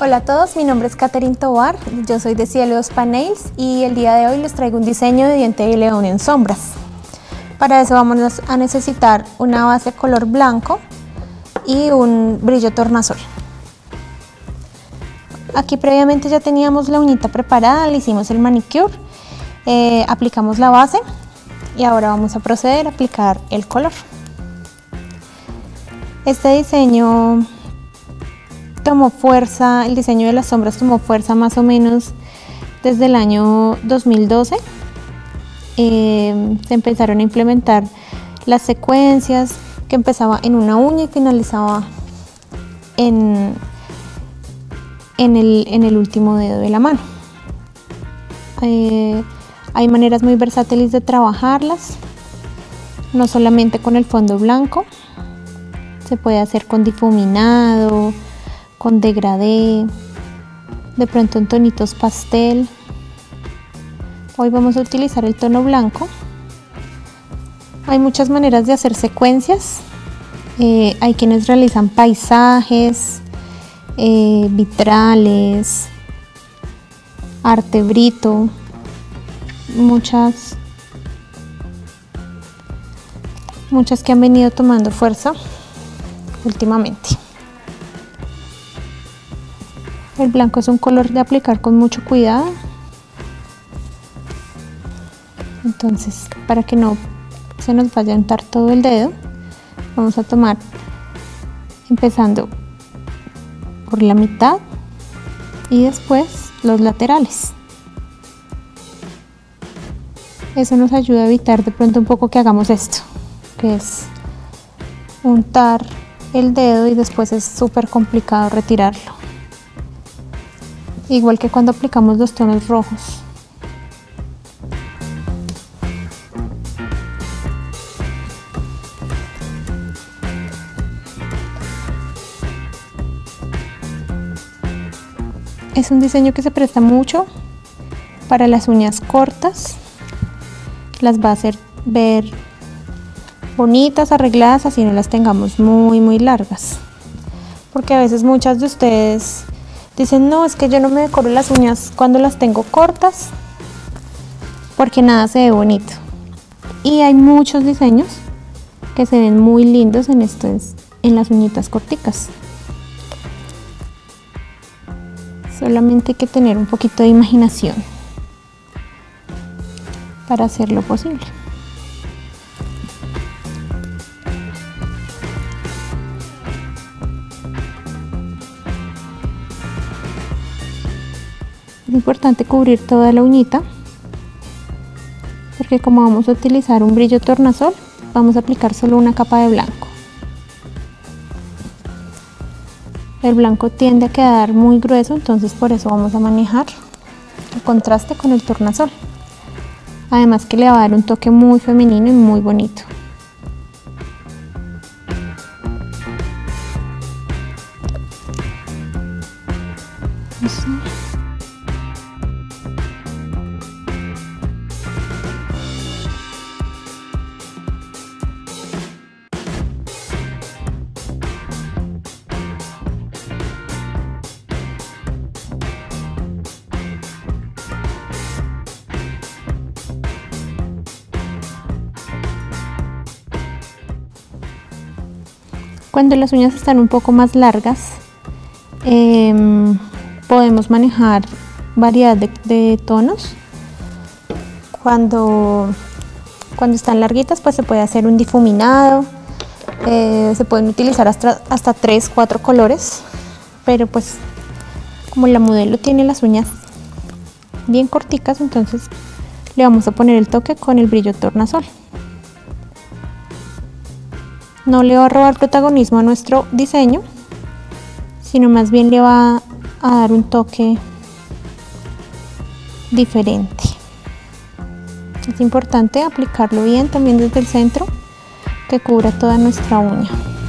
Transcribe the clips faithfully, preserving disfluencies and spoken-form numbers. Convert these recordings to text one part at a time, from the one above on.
Hola a todos, mi nombre es Catherine Tovar, yo soy de Cielo Spa Nails y el día de hoy les traigo un diseño de diente de león en sombras. Para eso vamos a necesitar una base color blanco y un brillo tornasol. Aquí previamente ya teníamos la uñita preparada, le hicimos el manicure, eh, aplicamos la base y ahora vamos a proceder a aplicar el color. Este diseño tomó fuerza, el diseño de las sombras tomó fuerza más o menos desde el año dos mil doce. Eh, se empezaron a implementar las secuencias que empezaba en una uña y finalizaba en, en, el, en el último dedo de la mano. Eh, hay maneras muy versátiles de trabajarlas, no solamente con el fondo blanco, se puede hacer con difuminado, con degradé, de pronto en tonitos pastel. Hoy vamos a utilizar el tono blanco. Hay muchas maneras de hacer secuencias. Eh, hay quienes realizan paisajes, eh, vitrales, arte brito, muchas, muchas que han venido tomando fuerza últimamente. El blanco es un color de aplicar con mucho cuidado, entonces para que no se nos vaya a untar todo el dedo, vamos a tomar empezando por la mitad y después los laterales. Eso nos ayuda a evitar de pronto un poco que hagamos esto, que es untar el dedo y después es súper complicado retirarlo. Igual que cuando aplicamos los tonos rojos. Es un diseño que se presta mucho para las uñas cortas. Las va a hacer ver bonitas, arregladas, así no las tengamos muy muy largas. Porque a veces muchas de ustedes dicen, no, es que yo no me decoro las uñas cuando las tengo cortas porque nada se ve bonito. Y hay muchos diseños que se ven muy lindos en, estos, en las uñitas corticas. Solamente hay que tener un poquito de imaginación para hacerlo posible. Es importante cubrir toda la uñita porque como vamos a utilizar un brillo tornasol, vamos a aplicar solo una capa de blanco. El blanco tiende a quedar muy grueso, entonces por eso vamos a manejar el contraste con el tornasol. Además que le va a dar un toque muy femenino y muy bonito. Eso. Cuando las uñas están un poco más largas, eh, podemos manejar variedad de, de tonos. Cuando, cuando están larguitas, pues se puede hacer un difuminado, eh, se pueden utilizar hasta, hasta tres, cuatro colores, pero pues como la modelo tiene las uñas bien corticas, entonces le vamos a poner el toque con el brillo tornasol. No le va a robar protagonismo a nuestro diseño, sino más bien le va a dar un toque diferente. Es importante aplicarlo bien también desde el centro, que cubra toda nuestra uña.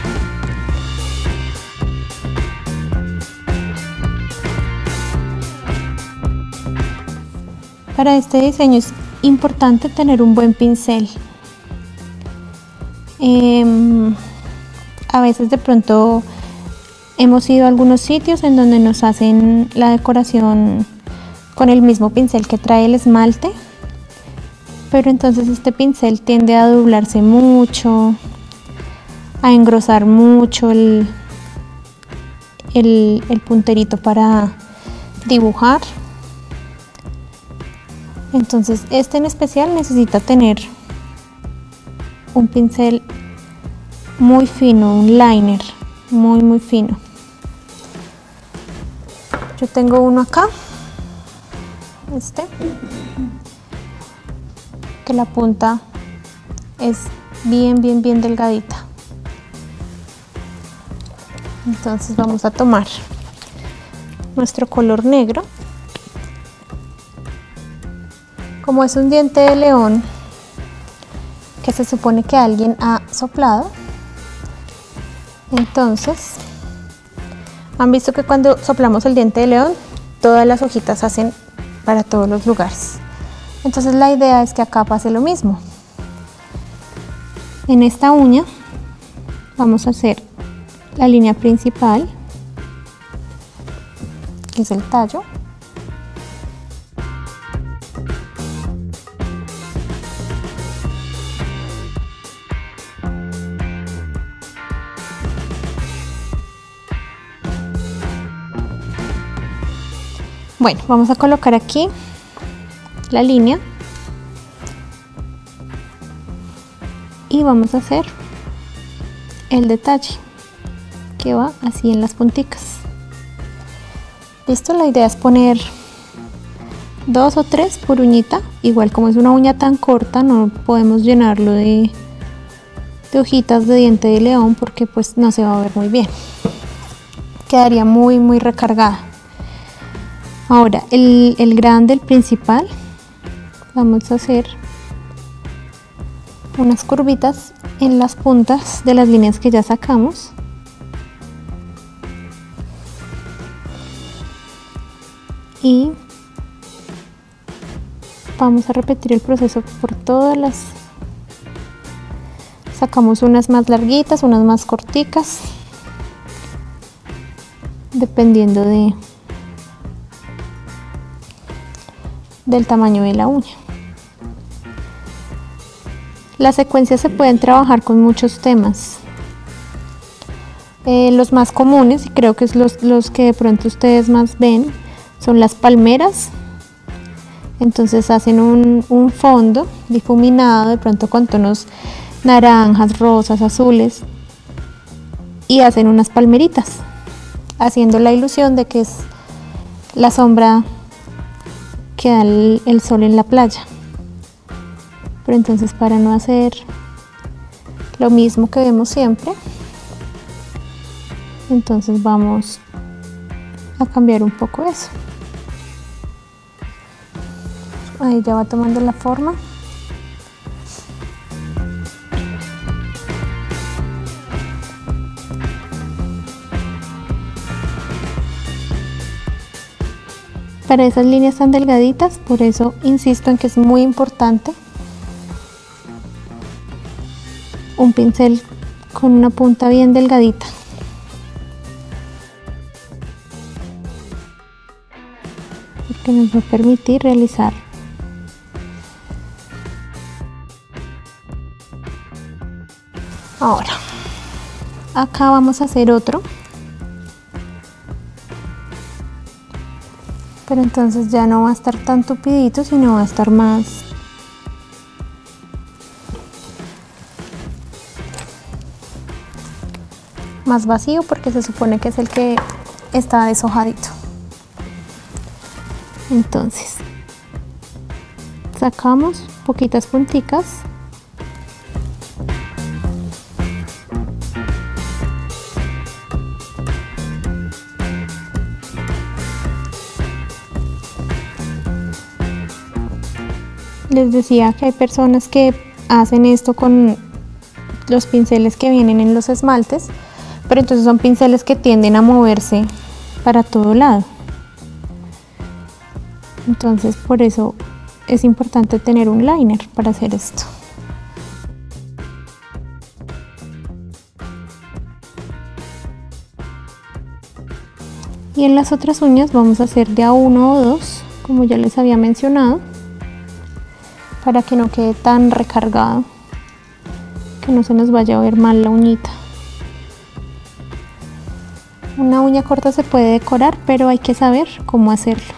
Para este diseño es importante tener un buen pincel. Eh, a veces de pronto hemos ido a algunos sitios en donde nos hacen la decoración con el mismo pincel que trae el esmalte, pero entonces este pincel tiende a doblarse mucho, a engrosar mucho el, el, el punterito para dibujar. Entonces este en especial necesita tener un pincel muy fino, un liner muy muy fino. Yo tengo uno acá, este, que la punta es bien bien bien delgadita. Entonces vamos a tomar nuestro color negro. Como es un diente de león que se supone que alguien ha soplado, entonces han visto que cuando soplamos el diente de león todas las hojitas hacen para todos los lugares. Entonces la idea es que acá pase lo mismo. En esta uña vamos a hacer la línea principal, que es el tallo. Bueno, vamos a colocar aquí la línea y vamos a hacer el detalle que va así en las punticas. Listo, la idea es poner dos o tres por uñita. Igual como es una uña tan corta no podemos llenarlo de, de hojitas de diente de león porque pues no se va a ver muy bien, quedaría muy muy recargada. Ahora el, el grande, el principal, vamos a hacer unas curvitas en las puntas de las líneas que ya sacamos. Y vamos a repetir el proceso por todas las. Sacamos unas más larguitas, unas más corticas, dependiendo de del tamaño de la uña. Las secuencias se pueden trabajar con muchos temas. Eh, los más comunes, y creo que es los, los que de pronto ustedes más ven, son las palmeras. Entonces hacen un, un fondo difuminado, de pronto con tonos naranjas, rosas, azules, y hacen unas palmeritas, haciendo la ilusión de que es la sombra que da el, el sol en la playa. Pero entonces, para no hacer lo mismo que vemos siempre, entonces vamos a cambiar un poco eso. Ahí ya va tomando la forma. Para esas líneas tan delgaditas, por eso insisto en que es muy importante un pincel con una punta bien delgadita. Porque nos va a permitir realizar ahora. Acá vamos a hacer otro, pero entonces ya no va a estar tan tupidito, sino va a estar más más vacío, porque se supone que es el que está deshojadito. Entonces sacamos poquitas punticas Les decía que hay personas que hacen esto con los pinceles que vienen en los esmaltes, pero entonces son pinceles que tienden a moverse para todo lado. Entonces por eso es importante tener un liner para hacer esto. Y en las otras uñas vamos a hacer de a uno o dos, como ya les había mencionado, para que no quede tan recargado, que no se nos vaya a ver mal la uñita. Una uña corta se puede decorar, pero hay que saber cómo hacerlo.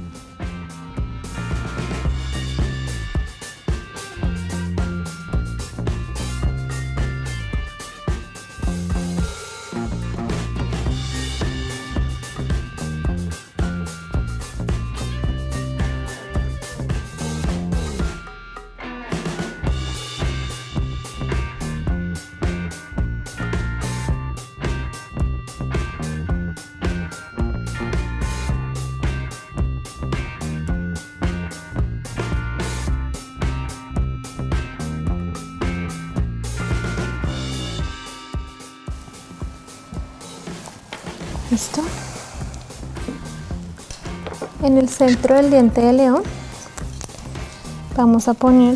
Listo. En el centro del diente de león vamos a poner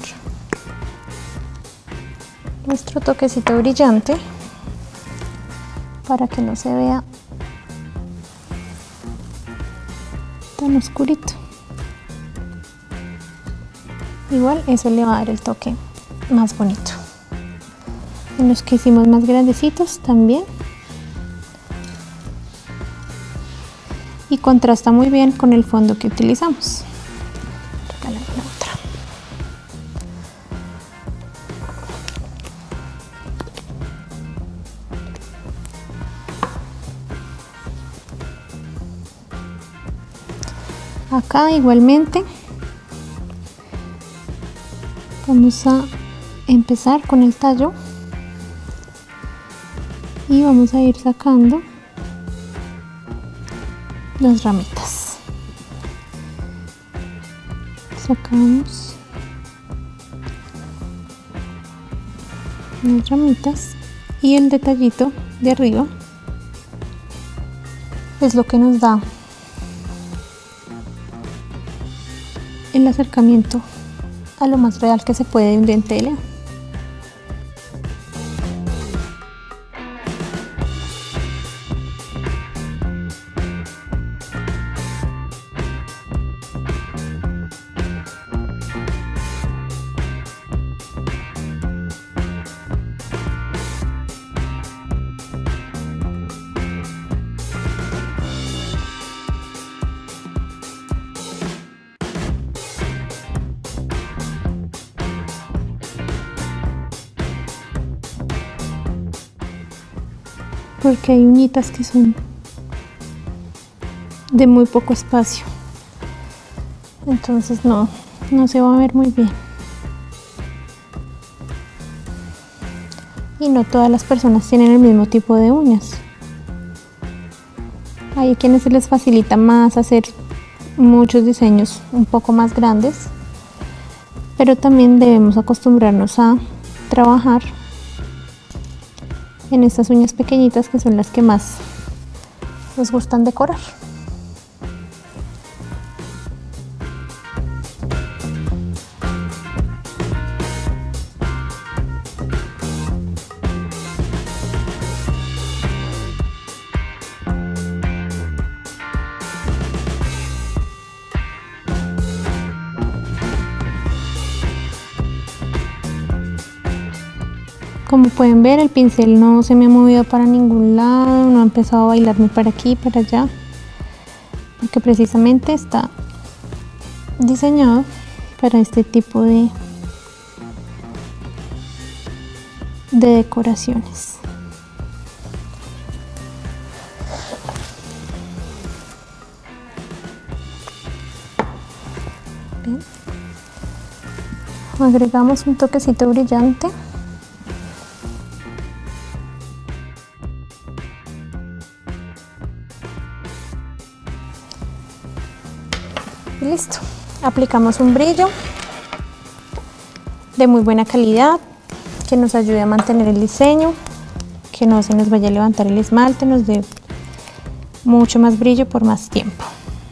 nuestro toquecito brillante para que no se vea tan oscurito. Igual eso le va a dar el toque más bonito. En los que hicimos más grandecitos también. Y contrasta muy bien con el fondo que utilizamos. Regálame la otra. Acá igualmente vamos a empezar con el tallo y vamos a ir sacando las ramitas. Sacamos las ramitas y el detallito de arriba es lo que nos da el acercamiento a lo más real que se puede de un diente de león. Porque hay uñitas que son de muy poco espacio, entonces no, no se va a ver muy bien. Y no todas las personas tienen el mismo tipo de uñas. Hay quienes se les facilita más hacer muchos diseños un poco más grandes, pero también debemos acostumbrarnos a trabajar en estas uñas pequeñitas, que son las que más nos gustan decorar. Como pueden ver, el pincel no se me ha movido para ningún lado, no ha empezado a bailar ni para aquí, para allá, porque precisamente está diseñado para este tipo de, de decoraciones. Bien. Agregamos un toquecito brillante. Y listo. Aplicamos un brillo de muy buena calidad que nos ayude a mantener el diseño, que no se nos vaya a levantar el esmalte, nos dé mucho más brillo por más tiempo.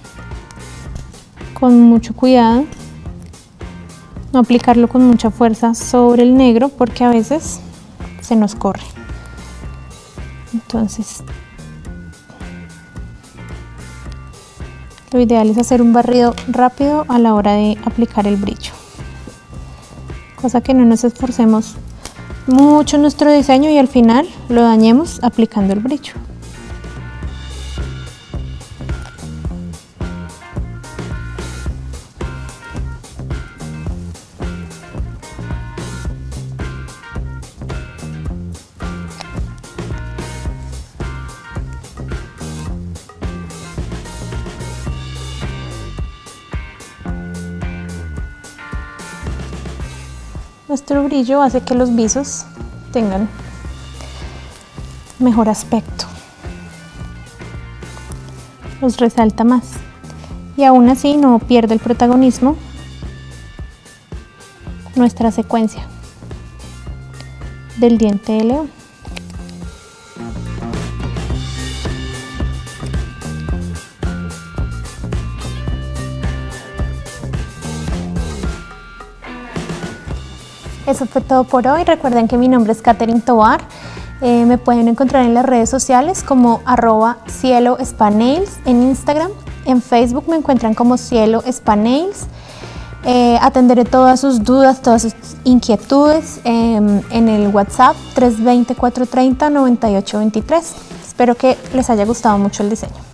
Con mucho cuidado, no aplicarlo con mucha fuerza sobre el negro porque a veces se nos corre. Entonces Lo ideal es hacer un barrido rápido a la hora de aplicar el brillo, cosa que no nos esforcemos mucho en nuestro diseño y al final lo dañemos aplicando el brillo. Nuestro brillo hace que los visos tengan mejor aspecto, los resalta más y aún así no pierde el protagonismo nuestra secuencia del diente de león. Eso fue todo por hoy. Recuerden que mi nombre es Katherine Tovar. Eh, me pueden encontrar en las redes sociales como arroba cielo spa nails en Instagram. En Facebook me encuentran como cielo spa nails. Eh, atenderé todas sus dudas, todas sus inquietudes eh, en el WhatsApp tres dos cero, cuatro tres cero, nueve ocho dos tres. Espero que les haya gustado mucho el diseño.